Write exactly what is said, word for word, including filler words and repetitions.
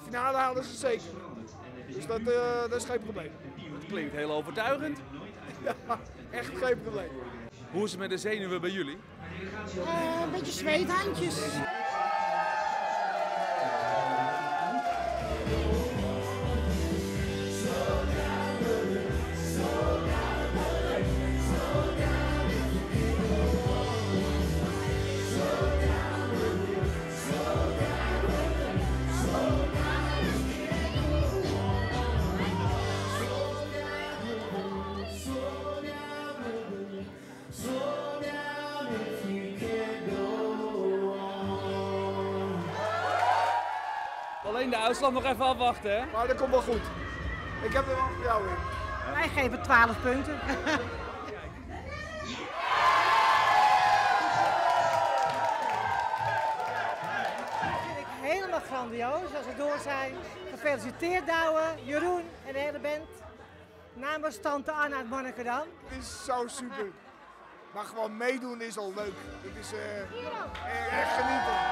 finale halen ze zeker. Dus dat, uh, dat is geen probleem. Het klinkt heel overtuigend. Ja, echt geen probleem. Hoe is het met de zenuwen bij jullie? Uh, een beetje zweethandjes. Alleen de uitslag nog even afwachten, hè? Maar dat komt wel goed. Ik heb er wel voor jou in. Wij geven twaalf punten. Dat vind ik helemaal grandioos als we door zijn. Gefeliciteerd Douwe, Jeroen en de hele band. Namens tante Anna uit Monnikendam. Het is zo super. Maar gewoon meedoen is al leuk. Het is uh, echt genieten.